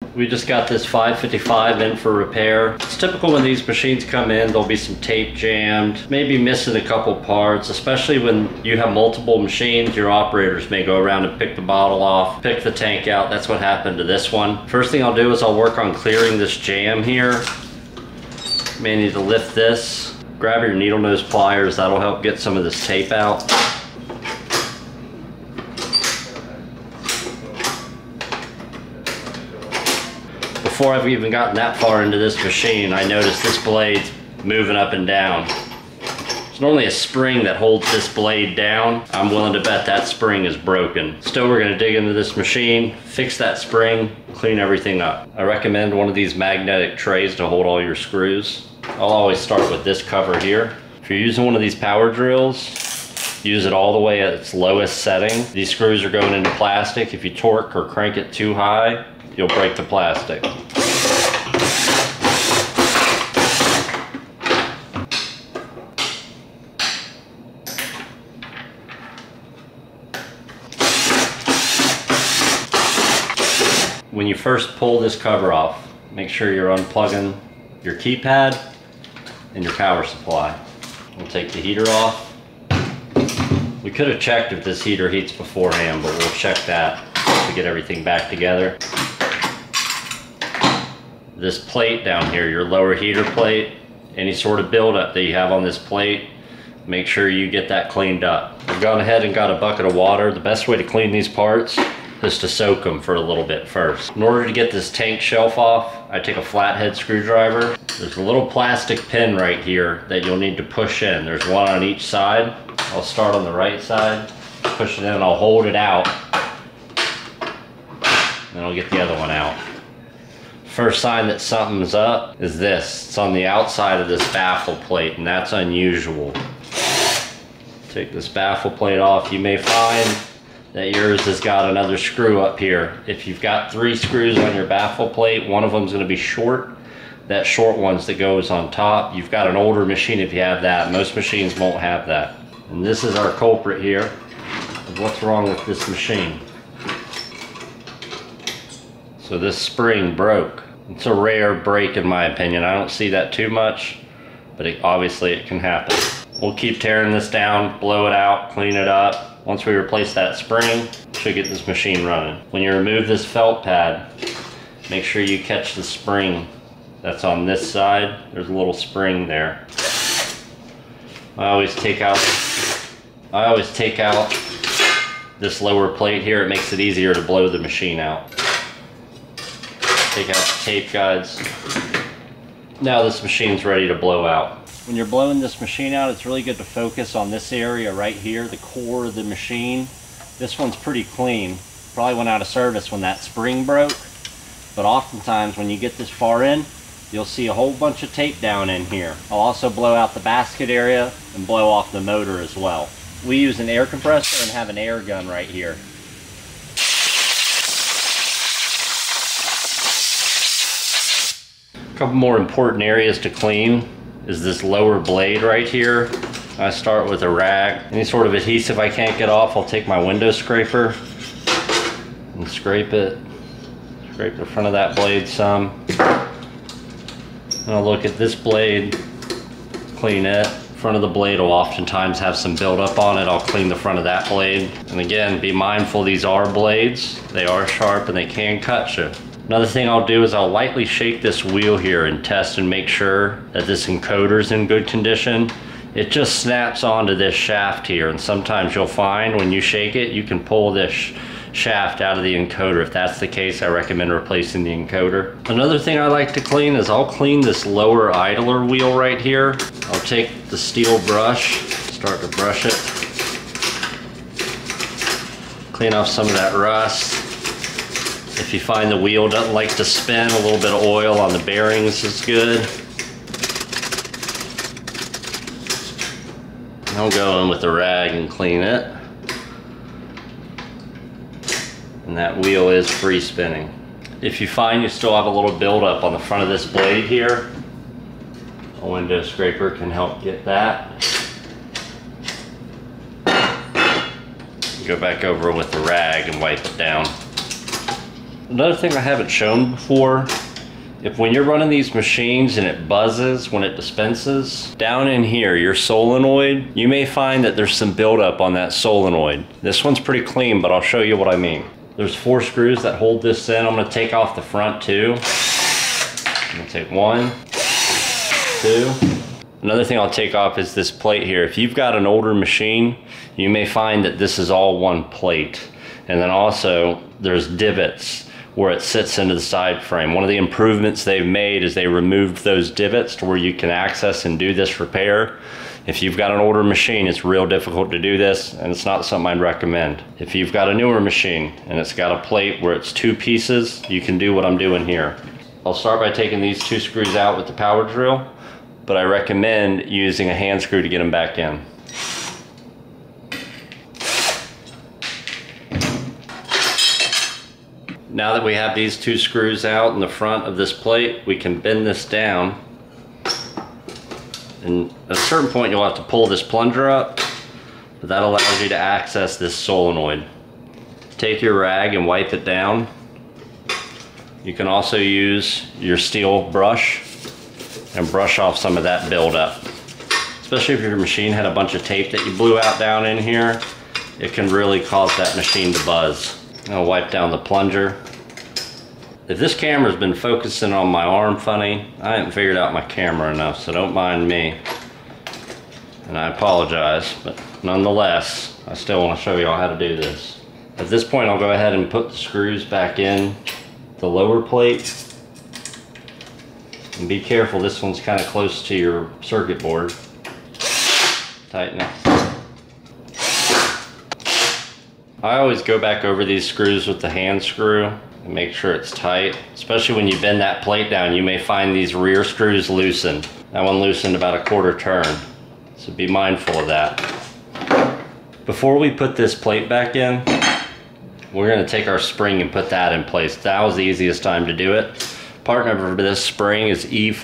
We just got this 555 in for repair. It's typical when these machines come in, there'll be some tape jammed, maybe missing a couple parts, especially when you have multiple machines. Your operators may go around and pick the bottle off, pick the tank out. That's what happened to this one. First thing I'll do is I'll work on clearing this jam here. You may need to lift this. Grab your needle nose pliers, that'll help get some of this tape out. Before I've even gotten that far into this machine, I noticed this blade's moving up and down. There's normally a spring that holds this blade down. I'm willing to bet that spring is broken. Still, we're gonna dig into this machine, fix that spring, clean everything up. I recommend one of these magnetic trays to hold all your screws. I'll always start with this cover here. If you're using one of these power drills, use it all the way at its lowest setting. These screws are going into plastic. If you torque or crank it too high, you'll break the plastic. When you first pull this cover off, make sure you're unplugging your keypad and your power supply. We'll take the heater off. We could have checked if this heater heats beforehand, but we'll check that to get everything back together. This plate down here, your lower heater plate, any sort of buildup that you have on this plate, make sure you get that cleaned up. I've gone ahead and got a bucket of water. The best way to clean these parts is to soak them for a little bit first. In order to get this tank shelf off, I take a flathead screwdriver. There's a little plastic pin right here that you'll need to push in. There's one on each side. I'll start on the right side, push it in, and I'll hold it out. Then I'll get the other one out. First sign that something's up is this. It's on the outside of this baffle plate, and that's unusual. Take this baffle plate off. You may find that yours has got another screw up here. If you've got 3 screws on your baffle plate, one of them's going to be short. That short one's that goes on top. You've got an older machine if you have that. Most machines won't have that. And this is our culprit here of what's wrong with this machine. So this spring broke. It's a rare break in my opinion. I don't see that too much, but obviously it can happen. We'll keep tearing this down, blow it out, clean it up. Once we replace that spring, we should get this machine running. When you remove this felt pad, make sure you catch the spring that's on this side. There's a little spring there. I always take out this lower plate here. It makes it easier to blow the machine out. Take out the tape guides. Now this machine's ready to blow out. When you're blowing this machine out, it's really good to focus on this area right here, the core of the machine. This one's pretty clean. Probably went out of service when that spring broke. But oftentimes when you get this far in, you'll see a whole bunch of tape down in here. I'll also blow out the basket area and blow off the motor as well. We use an air compressor and have an air gun right here. A couple more important areas to clean is this lower blade right here. I start with a rag. Any sort of adhesive I can't get off, I'll take my window scraper and scrape it. Scrape the front of that blade some. And I'll look at this blade, clean it. Front of the blade will oftentimes have some buildup on it. I'll clean the front of that blade. And again, be mindful these are blades. They are sharp and they can cut you. Another thing I'll do is I'll lightly shake this wheel here and test and make sure that this encoder's in good condition. It just snaps onto this shaft here, and sometimes you'll find when you shake it, you can pull this shaft out of the encoder. If that's the case, I recommend replacing the encoder. Another thing I like to clean is I'll clean this lower idler wheel right here. I'll take the steel brush, start to brush it. Clean off some of that rust. If you find the wheel doesn't like to spin, a little bit of oil on the bearings is good. I'll go in with a rag and clean it. And that wheel is free spinning. If you find you still have a little buildup on the front of this blade here, a window scraper can help get that. Go back over with the rag and wipe it down. Another thing I haven't shown before, if when you're running these machines and it buzzes when it dispenses, down in here, your solenoid, you may find that there's some buildup on that solenoid. This one's pretty clean, but I'll show you what I mean. There's 4 screws that hold this in. I'm gonna take off the front 2. I'm gonna take 1, 2. Another thing I'll take off is this plate here. If you've got an older machine, you may find that this is all one plate. And then also, there's divots where it sits into the side frame. One of the improvements they've made is they removed those divots to where you can access and do this repair. If you've got an older machine, it's real difficult to do this, and it's not something I'd recommend. If you've got a newer machine and it's got a plate where it's 2 pieces, you can do what I'm doing here. I'll start by taking these 2 screws out with the power drill, but I recommend using a hand screw to get them back in. Now that we have these 2 screws out in the front of this plate, we can bend this down. And at a certain point you'll have to pull this plunger up, but that allows you to access this solenoid. Take your rag and wipe it down. You can also use your steel brush and brush off some of that buildup. Especially if your machine had a bunch of tape that you blew out down in here, it can really cause that machine to buzz. I'll wipe down the plunger. If this camera's been focusing on my arm funny, I haven't figured out my camera enough, so don't mind me. And I apologize, but nonetheless, I still want to show y'all how to do this. At this point, I'll go ahead and put the screws back in the lower plate. And be careful, this one's kind of close to your circuit board. Tighten it. I always go back over these screws with the hand screw and make sure it's tight. Especially when you bend that plate down, you may find these rear screws loosened. That one loosened about a quarter turn, so be mindful of that. Before we put this plate back in, we're going to take our spring and put that in place. That was the easiest time to do it. Part number for this spring is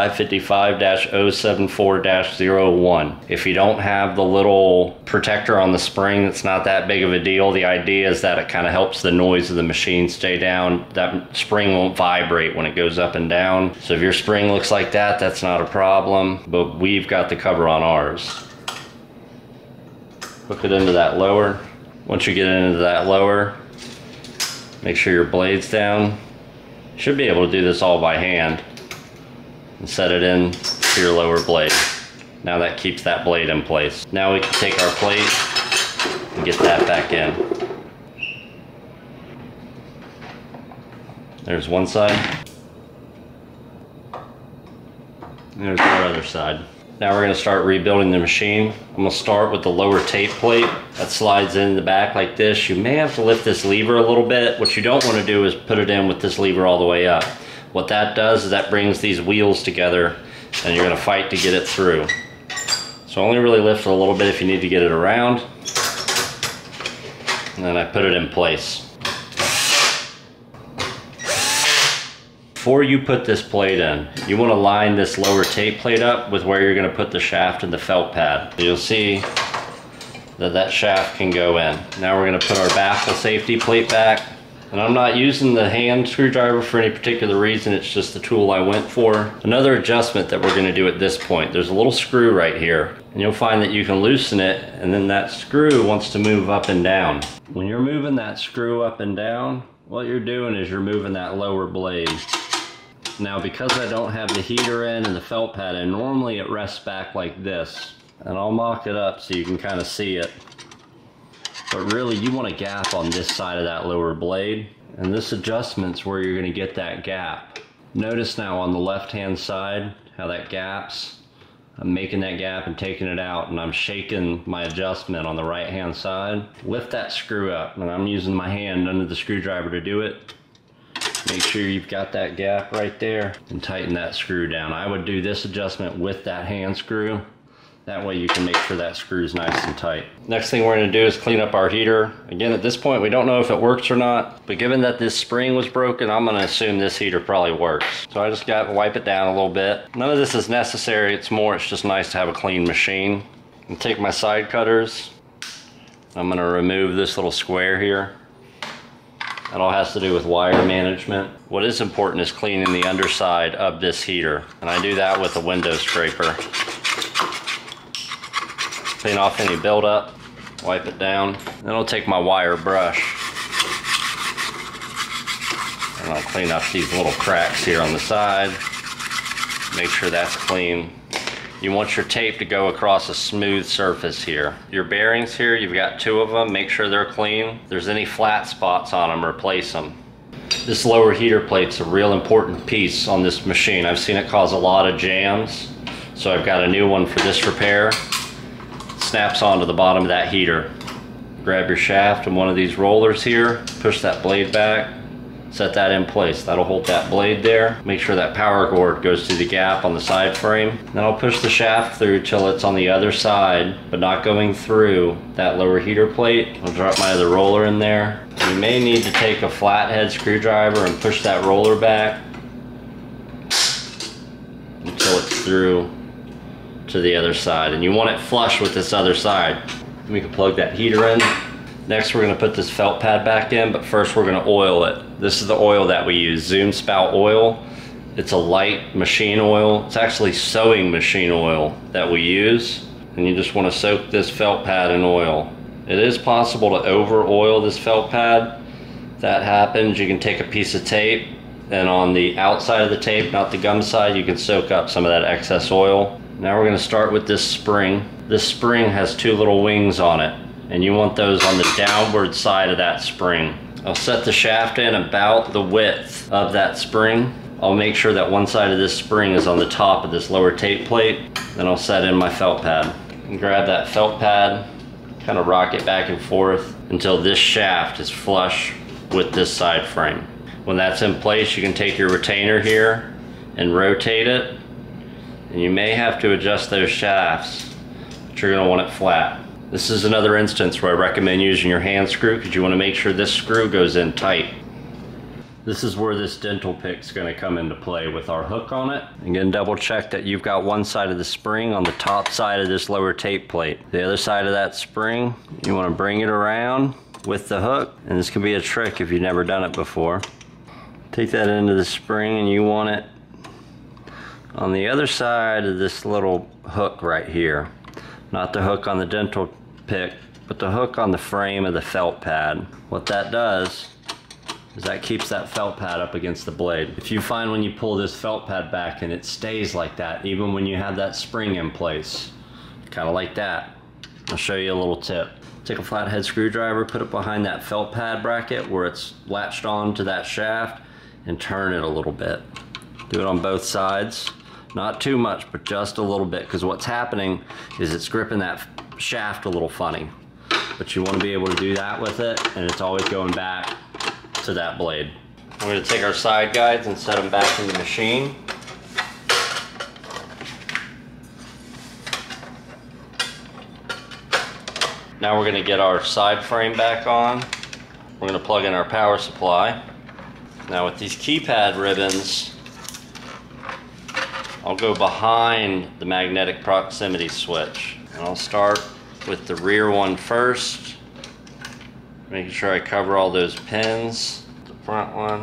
E555-074-01. If you don't have the little protector on the spring, it's not that big of a deal. The idea is that it kind of helps the noise of the machine stay down. That spring won't vibrate when it goes up and down. So if your spring looks like that, that's not a problem, but we've got the cover on ours. Hook it into that lower. Once you get into that lower, make sure your blade's down. Should be able to do this all by hand and set it in to your lower blade. Now that keeps that blade in place. Now we can take our plate and get that back in. There's one side. There's our other side. Now we're going to start rebuilding the machine. I'm going to start with the lower tape plate that slides in the back like this. You may have to lift this lever a little bit. What you don't want to do is put it in with this lever all the way up. What that does is that brings these wheels together and you're going to fight to get it through. So only really lift it a little bit if you need to get it around. And then I put it in place. Before you put this plate in, you want to line this lower tape plate up with where you're going to put the shaft and the felt pad. You'll see that that shaft can go in. Now we're going to put our baffle safety plate back. And I'm not using the hand screwdriver for any particular reason, it's just the tool I went for. Another adjustment that we're going to do at this point, there's a little screw right here. And you'll find that you can loosen it, and then that screw wants to move up and down. When you're moving that screw up and down, what you're doing is you're moving that lower blade. Now because I don't have the heater in and the felt pad in, normally it rests back like this. And I'll mock it up so you can kind of see it. But really you want a gap on this side of that lower blade. And this adjustment's where you're going to get that gap. Notice now on the left hand side how that gaps. I'm making that gap and taking it out, and I'm shaking my adjustment on the right hand side. Lift that screw up, and I'm using my hand under the screwdriver to do it. Make sure you've got that gap right there and tighten that screw down. I would do this adjustment with that hand screw. That way you can make sure that screw's nice and tight. Next thing we're going to do is clean up our heater. Again, at this point we don't know if it works or not, but given that this spring was broken, I'm going to assume this heater probably works. So I just got to wipe it down a little bit. None of this is necessary, it's just nice to have a clean machine. And take my side cutters. I'm going to remove this little square here. That all has to do with wire management. What is important is cleaning the underside of this heater. And I do that with a window scraper. Clean off any buildup, wipe it down. Then I'll take my wire brush and I'll clean up these little cracks here on the side. Make sure that's clean. You want your tape to go across a smooth surface here. Your bearings here, you've got 2 of them. Make sure they're clean. If there's any flat spots on them, replace them. This lower heater plate's a real important piece on this machine. I've seen it cause a lot of jams. So I've got a new one for this repair. Snaps onto the bottom of that heater. Grab your shaft and one of these rollers here, push that blade back, set that in place. That'll hold that blade there. Make sure that power cord goes through the gap on the side frame. Then I'll push the shaft through till it's on the other side, but not going through that lower heater plate. I'll drop my other roller in there. You may need to take a flathead screwdriver and push that roller back until it's through to the other side, and you want it flush with this other side. We can plug that heater in. Next we're going to put this felt pad back in, but first we're going to oil it. This is the oil that we use, Zoom Spout oil. It's a light machine oil. It's actually sewing machine oil that we use, and you just want to soak this felt pad in oil. It is possible to over oil this felt pad. If that happens, you can take a piece of tape, and on the outside of the tape, not the gum side, you can soak up some of that excess oil. Now we're going to start with this spring. This spring has 2 little wings on it, and you want those on the downward side of that spring. I'll set the shaft in about the width of that spring. I'll make sure that one side of this spring is on the top of this lower tape plate. Then I'll set in my felt pad. And grab that felt pad, kind of rock it back and forth until this shaft is flush with this side frame. When that's in place, you can take your retainer here and rotate it. And you may have to adjust those shafts, but you're going to want it flat. This is another instance where I recommend using your hand screw because you want to make sure this screw goes in tight. This is where this dental pick's going to come into play with our hook on it. Again, double check that you've got one side of the spring on the top side of this lower tape plate. The other side of that spring, you want to bring it around with the hook, and this can be a trick if you've never done it before. Take that into the spring and you want it on the other side of this little hook right here. Not the hook on the dental pick, but the hook on the frame of the felt pad. What that does is that keeps that felt pad up against the blade. If you find when you pull this felt pad back and it stays like that, even when you have that spring in place, kind of like that. I'll show you a little tip. Take a flathead screwdriver, put it behind that felt pad bracket where it's latched on to that shaft, and turn it a little bit. Do it on both sides. Not too much, but just a little bit, because what's happening is it's gripping that shaft a little funny. But you want to be able to do that with it, and it's always going back to that blade. We're going to take our side guides and set them back in the machine. Now we're going to get our side frame back on. We're going to plug in our power supply. Now with these keypad ribbons, I'll go behind the magnetic proximity switch. And I'll start with the rear one first, making sure I cover all those pins. The front one.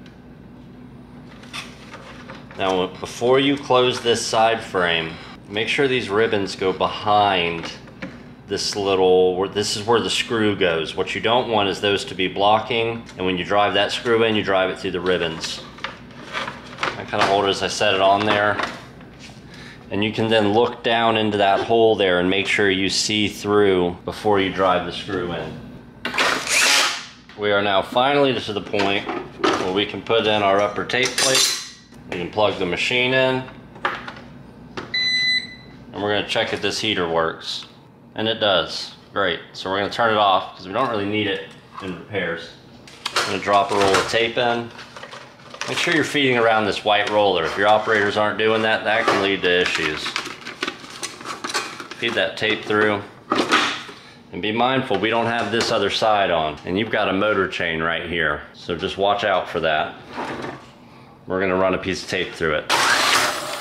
Now before you close this side frame, make sure these ribbons go behind this little, this is where the screw goes. What you don't want is those to be blocking, and when you drive that screw in, you drive it through the ribbons. I kind of hold it as I set it on there. And you can then look down into that hole there and make sure you see through before you drive the screw in. We are now finally to the point where we can put in our upper tape plate. We can plug the machine in. And we're going to check if this heater works. And it does. Great. So we're going to turn it off because we don't really need it in repairs. I'm going to drop a roll of tape in. Make sure you're feeding around this white roller. If your operators aren't doing that, that can lead to issues. Feed that tape through. And be mindful, we don't have this other side on. And you've got a motor chain right here. So just watch out for that. We're going to run a piece of tape through it.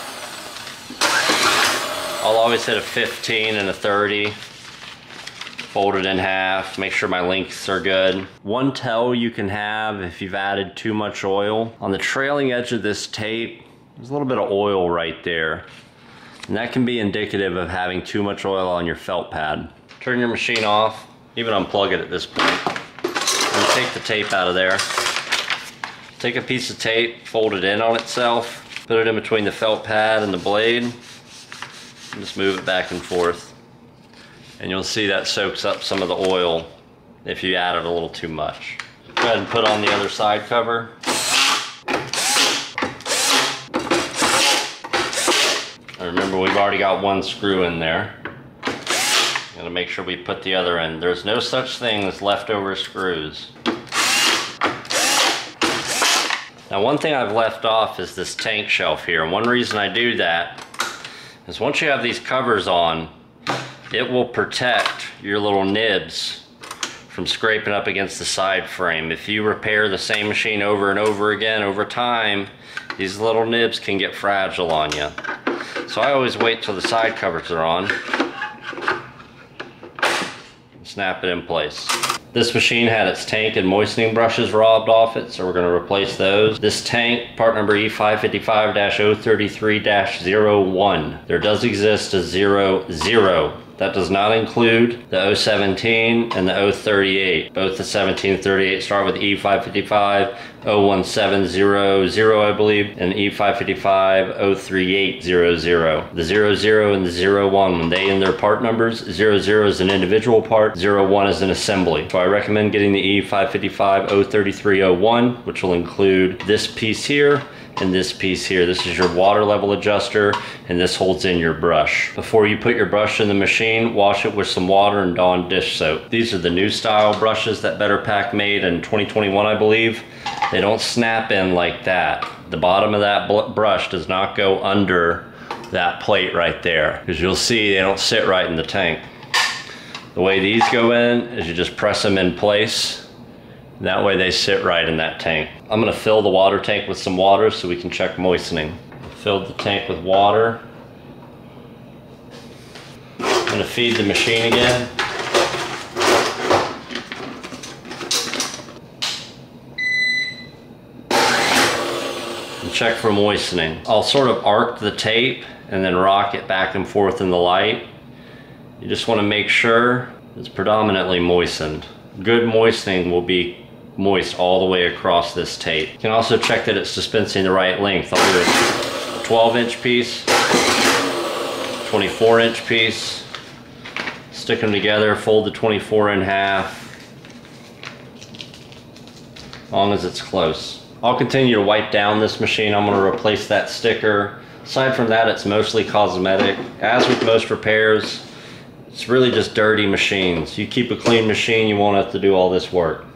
I'll always hit a 15 and a 30. fold it in half, make sure my lengths are good. One tell you can have if you've added too much oil, on the trailing edge of this tape, there's a little bit of oil right there. And that can be indicative of having too much oil on your felt pad. Turn your machine off, even unplug it at this point. And take the tape out of there. Take a piece of tape, fold it in on itself, put it in between the felt pad and the blade, and just move it back and forth. And you'll see that soaks up some of the oil if you added a little too much. Go ahead and put on the other side cover. And remember, we've already got one screw in there. Gotta make sure we put the other in. There's no such thing as leftover screws. Now, one thing I've left off is this tank shelf here. And one reason I do that is once you have these covers on, it will protect your little nibs from scraping up against the side frame. If you repair the same machine over and over again, over time, these little nibs can get fragile on you. So I always wait till the side covers are on. Snap it in place. This machine had its tank and moistening brushes robbed off it, so we're going to replace those. This tank, part number E555-033-01. There does exist a 00. That does not include the 017 and the 038. Both the 17 and 38 start with E555 01700, I believe, and E555 03800. The 00 and the 01, when they end their part numbers, 00 is an individual part, 01 is an assembly. So I recommend getting the E555 03301, which will include this piece here and this piece here. This is your water level adjuster, and this holds in your brush. Before you put your brush in the machine, wash it with some water and Dawn dish soap. These are the new style brushes that Better Pack made in 2021, I believe. They don't snap in like that. The bottom of that brush does not go under that plate right there, because you'll see they don't sit right in the tank. The way these go in is you just press them in place. That way they sit right in that tank. I'm gonna fill the water tank with some water so we can check moistening. Filled the tank with water. I'm gonna feed the machine again. And check for moistening. I'll sort of arc the tape and then rock it back and forth in the light. You just wanna make sure it's predominantly moistened. Good moistening will be moist all the way across this tape. You can also check that it's dispensing the right length. I'll do a 12-inch piece, 24-inch piece, stick them together, fold the 24 in half, as long as it's close. I'll continue to wipe down this machine. I'm going to replace that sticker. Aside from that, it's mostly cosmetic. As with most repairs, it's really just dirty machines. You keep a clean machine, you won't have to do all this work.